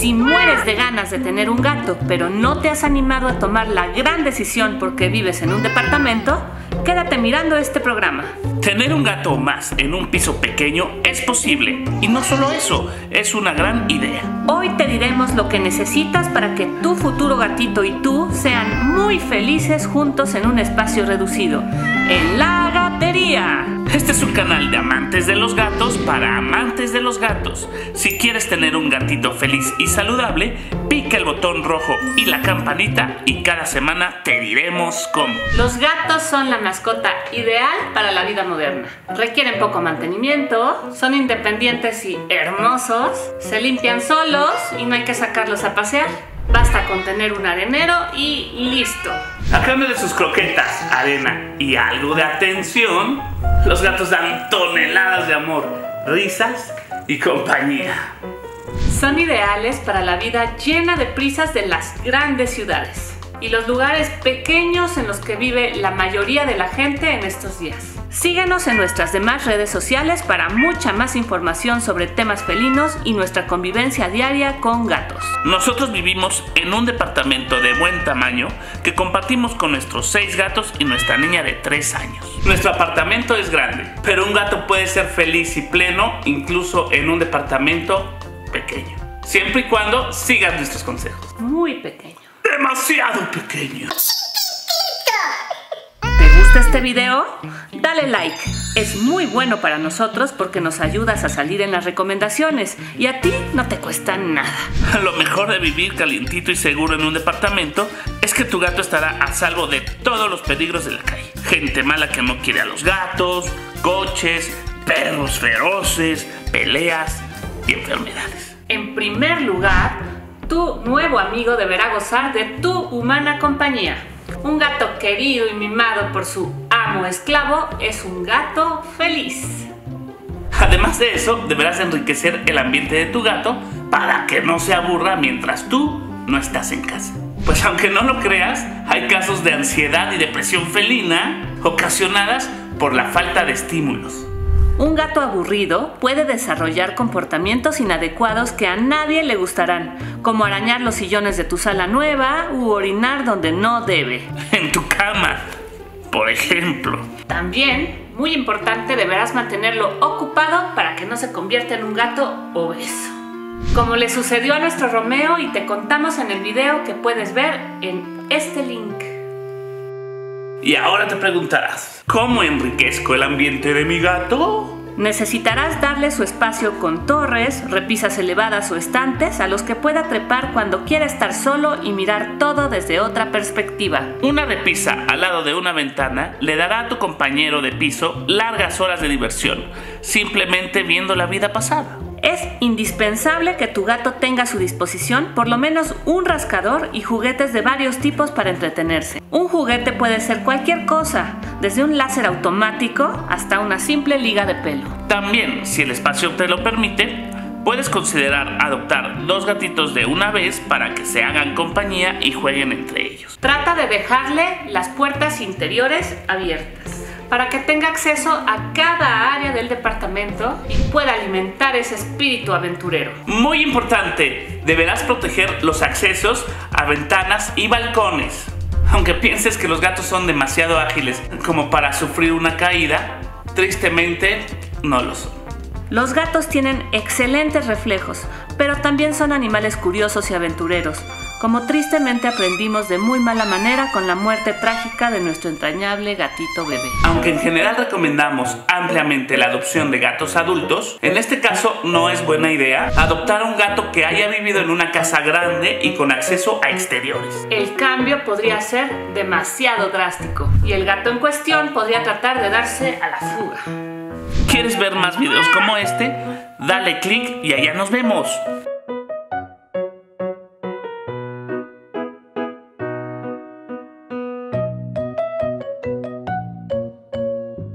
Si mueres de ganas de tener un gato, pero no te has animado a tomar la gran decisión porque vives en un departamento, quédate mirando este programa. Tener un gato o más en un piso pequeño es posible. Y no solo eso, es una gran idea. Hoy te diremos lo que necesitas para que tu futuro gatito y tú sean muy felices juntos en un espacio reducido. En La Gatería. Este es un canal de amantes de los gatos para amantes de los gatos. Si quieres tener un gatito feliz y saludable, pica el botón rojo y la campanita y cada semana te diremos cómo. Los gatos son la mascota ideal para la vida moderna. Requieren poco mantenimiento, son independientes y hermosos, se limpian solos y no hay que sacarlos a pasear. Basta con tener un arenero y listo. A cambio de sus croquetas, arena y algo de atención, los gatos dan toneladas de amor, risas y compañía. Son ideales para la vida llena de prisas de las grandes ciudades y los lugares pequeños en los que vive la mayoría de la gente en estos días. Síguenos en nuestras demás redes sociales para mucha más información sobre temas felinos y nuestra convivencia diaria con gatos. Nosotros vivimos en un departamento de buen tamaño que compartimos con nuestros 6 gatos y nuestra niña de 3 años. Nuestro apartamento es grande, pero un gato puede ser feliz y pleno incluso en un departamento pequeño. Siempre y cuando sigas nuestros consejos. Muy pequeño. Demasiado pequeño. ¿Te gusta este video? Dale like. Es muy bueno para nosotros porque nos ayudas a salir en las recomendaciones y a ti no te cuesta nada. Lo mejor de vivir calientito y seguro en un departamento es que tu gato estará a salvo de todos los peligros de la calle. Gente mala que no quiere a los gatos, coches, perros feroces, peleas y enfermedades. En primer lugar, tu nuevo amigo deberá gozar de tu humana compañía. Un gato querido y mimado por su amo esclavo es un gato feliz. Además de eso, deberás enriquecer el ambiente de tu gato para que no se aburra mientras tú no estás en casa. Pues aunque no lo creas, hay casos de ansiedad y depresión felina ocasionadas por la falta de estímulos. Un gato aburrido puede desarrollar comportamientos inadecuados que a nadie le gustarán, como arañar los sillones de tu sala nueva u orinar donde no debe. En tu cama, por ejemplo. También, muy importante, deberás mantenerlo ocupado para que no se convierta en un gato obeso. Como le sucedió a nuestro Romeo y te contamos en el video que puedes ver en este link. Y ahora te preguntarás, ¿cómo enriquezco el ambiente de mi gato? Necesitarás darle su espacio con torres, repisas elevadas o estantes a los que pueda trepar cuando quiera estar solo y mirar todo desde otra perspectiva. Una repisa al lado de una ventana le dará a tu compañero de piso largas horas de diversión, simplemente viendo la vida pasar. Es indispensable que tu gato tenga a su disposición por lo menos un rascador y juguetes de varios tipos para entretenerse. Un juguete puede ser cualquier cosa, desde un láser automático hasta una simple liga de pelo. También, si el espacio te lo permite, puedes considerar adoptar 2 gatitos de una vez para que se hagan compañía y jueguen entre ellos. Trata de dejarle las puertas interiores abiertas para que tenga acceso a cada área del departamento y pueda alimentar ese espíritu aventurero. Muy importante, deberás proteger los accesos a ventanas y balcones. Aunque pienses que los gatos son demasiado ágiles como para sufrir una caída, tristemente no lo son. Los gatos tienen excelentes reflejos, pero también son animales curiosos y aventureros, como tristemente aprendimos de muy mala manera con la muerte trágica de nuestro entrañable gatito bebé. Aunque en general recomendamos ampliamente la adopción de gatos adultos, en este caso no es buena idea adoptar un gato que haya vivido en una casa grande y con acceso a exteriores. El cambio podría ser demasiado drástico y el gato en cuestión podría tratar de darse a la fuga. ¿Quieres ver más videos como este? Dale click y allá nos vemos.